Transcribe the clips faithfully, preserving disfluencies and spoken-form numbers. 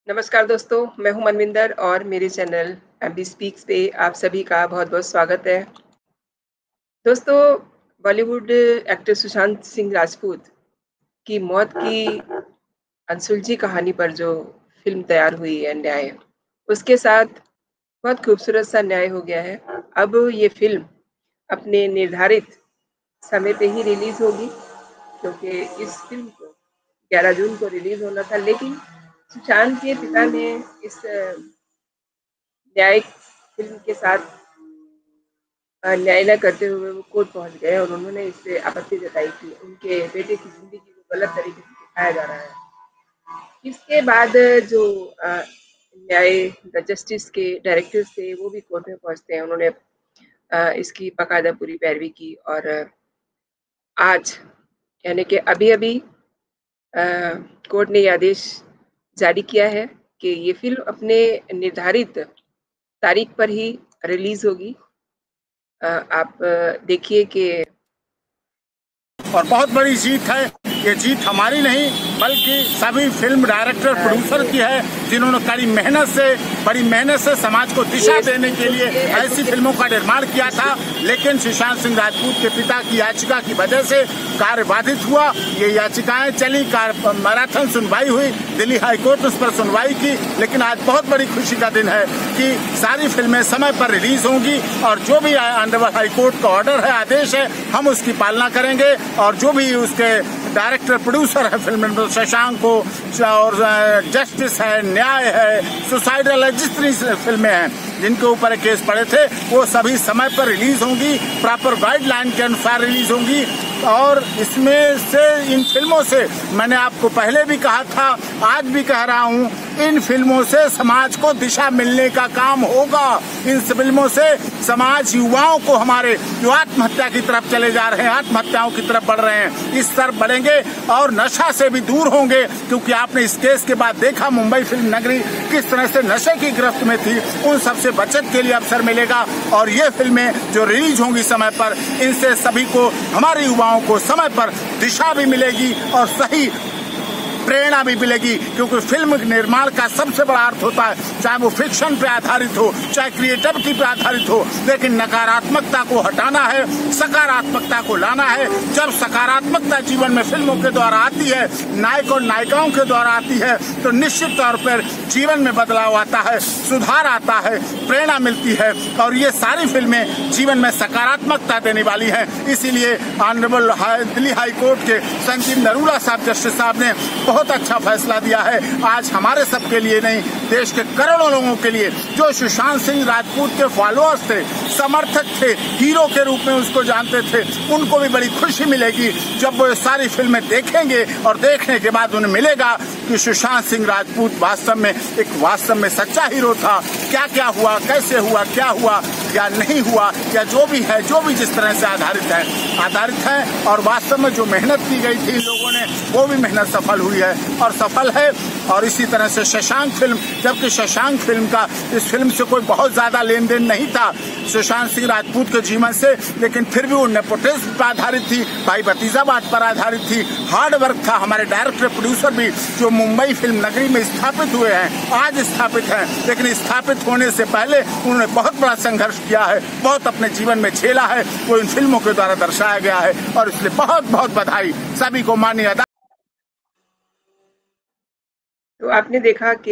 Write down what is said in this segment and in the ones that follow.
नमस्कार दोस्तों, मैं हूं मनविंदर और मेरे चैनल एमबी स्पीक्स पे आप सभी का बहुत-बहुत स्वागत है। दोस्तों, बॉलीवुड एक्टर सुशांत सिंह राजपूत की मौत की अनसुलझी कहानी पर जो फ़िल्म तैयार हुई है न्याय, उसके साथ बहुत खूबसूरत सा न्याय हो गया है। अब ये फ़िल्म अपने निर्धारित समय पे ही रिलीज़ होगी क्योंकि इस फ़िल्म को ग्यारह जून को रिलीज़ होना था, लेकिन सुशांत के पिता ने इस न्यायिक फ़िल्म के साथ अ, न्याय न करते हुए वो कोर्ट पहुँच गए और उन्होंने इससे आपत्ति जताई कि उनके बेटे की ज़िंदगी को गलत तरीके से दिखाया जा रहा है। इसके बाद जो अ, न्याय द जस्टिस के डायरेक्टर्स थे, वो भी कोर्ट में पहुँचते हैं। उन्होंने अ, इसकी बाकायदा पूरी पैरवी की और आज यानी कि अभी-अभी अ, कोर्ट ने ये आदेश जारी किया है कि ये फ़िल्म अपने निर्धारित तारीख पर ही रिलीज़ होगी। अ, आप देखिए कि और बहुत बड़ी जीत है। ये जीत हमारी नहीं बल्कि सभी फिल्म डायरेक्टर अ, प्रोड्यूसर ये की है, जिन्होंने कड़ी मेहनत से बड़ी मेहनत से समाज को दिशा ये देने के लिए ऐसी फिल्मों का निर्माण किया था। लेकिन सुशांत सिंह राजपूत के पिता की याचिका की वजह से कार्य बाधित हुआ। ये याचिकाएं चली, मैराथन सुनवाई हुई, दिल्ली हाईकोर्ट ने उस पर सुनवाई की। लेकिन आज बहुत बड़ी खुशी का दिन है कि सारी फिल्में समय पर रिलीज होंगी और जो भी अंडर हाईकोर्ट का ऑर्डर है, आदेश है, हम उसकी पालना करेंगे। और जो भी उसके डायरेक्टर प्रोड्यूसर है फिल्म में, शशांक को और जस्टिस है, न्याय है, सुसाइडल है, जितनी फिल्में हैं जिनके ऊपर केस पड़े थे, वो सभी समय पर रिलीज होंगी, प्रॉपर गाइडलाइन के अनुसार रिलीज होंगी। और इसमें से इन फिल्मों से मैंने आपको पहले भी कहा था, आज भी कह रहा हूँ, इन फिल्मों से समाज को दिशा मिलने का काम होगा। इन फिल्मों से समाज युवाओं को, हमारे जो आत्महत्या की तरफ चले जा रहे हैं, आत्महत्याओं की तरफ बढ़ रहे हैं, इस तरफ बढ़ेंगे और नशा से भी दूर होंगे। क्योंकि आपने इस केस के बाद देखा मुंबई फिल्म नगरी किस तरह से नशे की गिरफ्त में थी। उन सबसे बचत के लिए अवसर मिलेगा और ये फिल्में जो रिलीज होंगी समय पर, इनसे सभी को, हमारे युवाओं को समय पर दिशा भी मिलेगी और सही प्रेरणा भी मिलेगी। क्योंकि फिल्म निर्माण का सबसे बड़ा अर्थ होता है, चाहे वो फिक्शन पे आधारित हो, चाहे क्रिएटिविटी पे आधारित हो, लेकिन नकारात्मकता को हटाना है, सकारात्मकता को लाना है। जब सकारात्मकता जीवन में फिल्मों के द्वारा आती है, नायक और नायिकाओं के द्वारा आती है, तो निश्चित तौर पर जीवन में बदलाव आता है, सुधार आता है, प्रेरणा मिलती है। और ये सारी फिल्में जीवन में सकारात्मकता देने वाली हैं। इसीलिए ऑनरेबल दिल्ली हाई कोर्ट के संजीव नरूला साहब, जस्टिस साहब ने बहुत अच्छा फैसला दिया है। आज हमारे सबके लिए नहीं, देश के करोड़ों लोगों के लिए, जो सुशांत सिंह राजपूत के फॉलोअर्स थे, समर्थक थे, हीरो के रूप में उसको जानते थे, उनको भी बड़ी खुशी मिलेगी जब वो सारी फिल्में देखेंगे और देखने के बाद उन्हें मिलेगा कि सुशांत सिंह राजपूत वास्तव में एक वास्तव में सच्चा हीरो था। क्या क्या हुआ, कैसे हुआ, क्या हुआ या नहीं हुआ, या जो भी है, जो भी जिस तरह से आधारित है आधारित है और वास्तव में जो मेहनत की गई थी लोगों ने, वो भी मेहनत सफल हुई है और सफल है। और इसी तरह से शशांक फिल्म, जबकि शशांक फिल्म का इस फिल्म से कोई बहुत ज्यादा लेन देन नहीं था सुशांत सिंह राजपूत के जीवन से, लेकिन फिर भी वो नेपोटिज्म पर आधारित थी, भाई भतीजावाद पर आधारित थी, हार्ड वर्क था। हमारे डायरेक्टर प्रोड्यूसर भी जो मुंबई फिल्म नगरी में स्थापित हुए हैं, आज स्थापित हैं, लेकिन स्थापित होने से पहले उन्होंने बहुत बड़ा संघर्ष किया है, बहुत अपने जीवन में झेला है, वो इन फिल्मों के द्वारा दर्शाया गया है। और इसलिए बहुत बहुत बधाई सभी को, माननीय। तो आपने देखा कि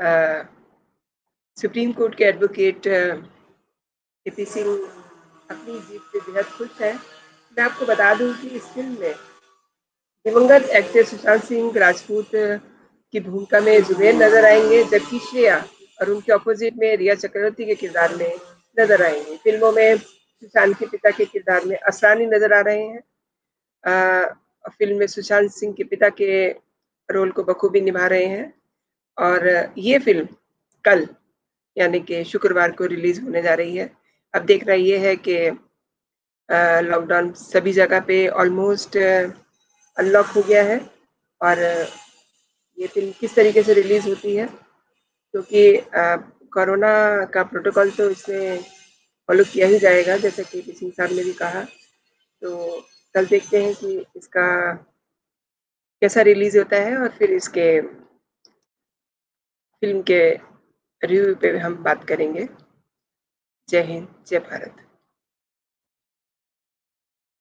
सुप्रीम कोर्ट के एडवोकेट एपी सिंह अपनी जीत से बेहद खुश हैं। मैं आपको बता दूं कि इस फिल्म में दिवंगत एक्टर सुशांत सिंह राजपूत की भूमिका में जुबेर नजर आएंगे, जबकि श्रेया और उनके ऑपोजिट में रिया चक्रवर्ती के किरदार में नजर आएंगे। फिल्मों में सुशांत के पिता के किरदार में असरानी नजर आ रहे हैं। आ, फिल्म में सुशांत सिंह के पिता के रोल को बखूबी निभा रहे हैं और ये फिल्म कल यानी कि शुक्रवार को रिलीज होने जा रही है। अब देखना ये है कि लॉकडाउन सभी जगह पे ऑलमोस्ट अनलॉक हो गया है और ये फिल्म किस तरीके से रिलीज होती है, क्योंकि कोरोना का प्रोटोकॉल तो इसमें फॉलो किया ही जाएगा, जैसा कि पी सिंह साहब ने भी कहा। तो कल देखते हैं कि इसका कैसा रिलीज होता है और फिर इसके फिल्म के रिव्यू पे हम बात करेंगे। जय हिंद, जय भारत।